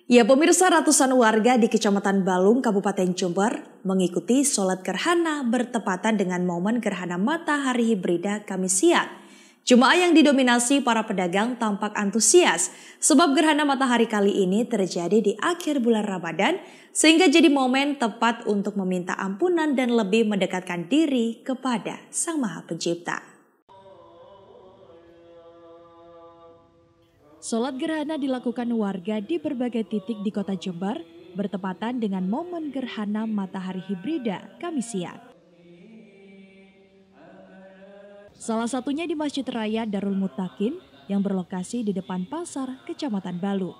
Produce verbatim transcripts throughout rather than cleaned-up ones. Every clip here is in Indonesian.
Ya pemirsa, ratusan warga di Kecamatan Balung, Kabupaten Jember mengikuti sholat gerhana bertepatan dengan momen gerhana matahari hibrida Kamis siang. Jemaah yang didominasi para pedagang tampak antusias sebab gerhana matahari kali ini terjadi di akhir bulan Ramadan sehingga jadi momen tepat untuk meminta ampunan dan lebih mendekatkan diri kepada Sang Maha Pencipta. Sholat gerhana dilakukan warga di berbagai titik di kota Jember bertepatan dengan momen gerhana matahari hibrida Kamis siang. Salah satunya di Masjid Raya Darul Muttaqin yang berlokasi di depan pasar Kecamatan Balung.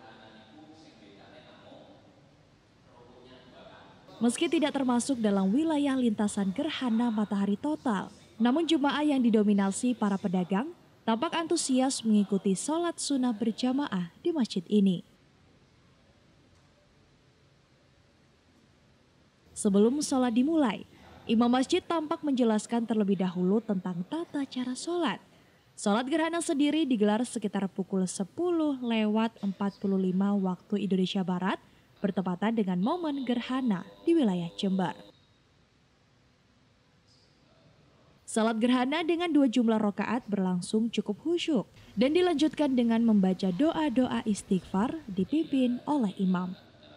Meski tidak termasuk dalam wilayah lintasan gerhana matahari total, namun jemaah yang didominasi para pedagang tampak antusias mengikuti sholat sunnah berjamaah di masjid ini. Sebelum sholat dimulai, imam masjid tampak menjelaskan terlebih dahulu tentang tata cara sholat. Sholat gerhana sendiri digelar sekitar pukul sepuluh lewat empat puluh lima waktu Indonesia Barat, bertepatan dengan momen gerhana di wilayah Jember. Salat gerhana dengan dua jumlah rakaat berlangsung cukup khusyuk dan dilanjutkan dengan membaca doa-doa istighfar dipimpin oleh imam.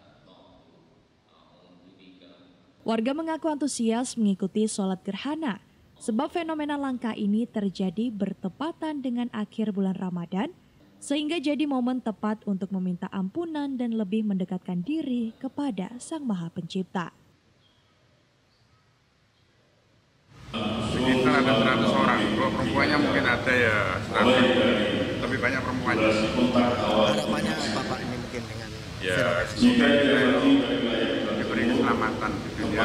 Warga mengaku antusias mengikuti sholat gerhana sebab fenomena langka ini terjadi bertepatan dengan akhir bulan Ramadan sehingga jadi momen tepat untuk meminta ampunan dan lebih mendekatkan diri kepada Sang Maha Pencipta. Sekitar ada seratus orang, kalau perempuannya mungkin ada ya seratus, lebih banyak perempuannya. Harapannya apa Pak ini mungkin dengan ya semoga diberi keselamatan di dunia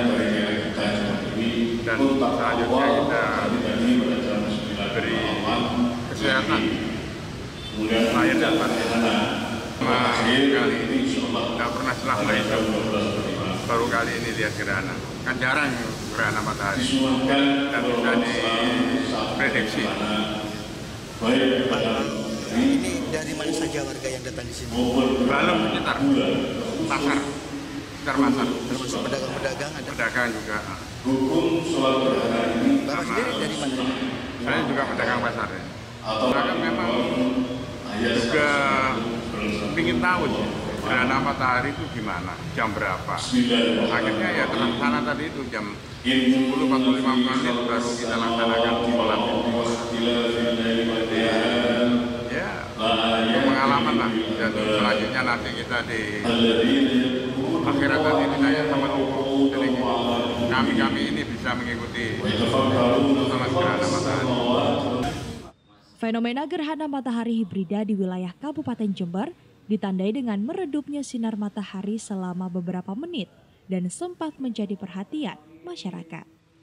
dan selanjutnya kita diberi kesehatan lahir dan batin. Kali ini tidak pernah selama hidup, baru kali ini lihat gerhana. Kan jarang gerhana matahari dan bisa diprediksi. Ini dari mana saja warga yang datang di sini? Balung sekitar pasar, sekitar pasar. Termasuk pedagang-pedagang ada? Pedagang juga. Bapak sendiri dari mana? Saya juga pedagang pasar ya. Pedagang memang juga ingin tahu sih gerhana matahari itu gimana, jam berapa. Akhirnya ya tenang sana tadi itu jam sepuluh empat puluh lima menit baru kita laksanakan sholat. Ya, itu pengalaman lah. Dan selanjutnya nanti kita di akhirat nanti ditanya sama Allah. Jadi kami-kami ini bisa mengikuti sholat gerhana matahari. Fenomena gerhana matahari hibrida di wilayah Kabupaten Jember ditandai dengan meredupnya sinar matahari selama beberapa menit dan sempat menjadi perhatian masyarakat.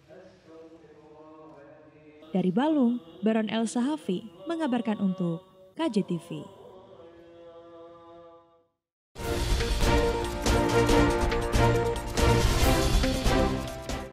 Dari Balung, Baron El Sahafi mengabarkan untuk K J T V.